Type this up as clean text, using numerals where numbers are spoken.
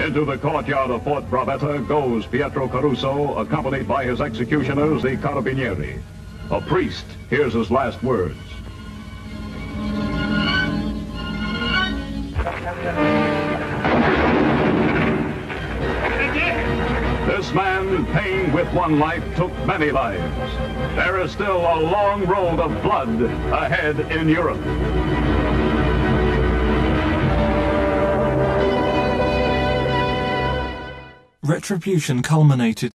Into the courtyard of Fort Bravetta goes Pietro Caruso, accompanied by his executioners, the carabinieri. A priest hears his last words. This man, paying with one life, took many lives. There is still a long road of blood ahead in Europe. Retribution culminated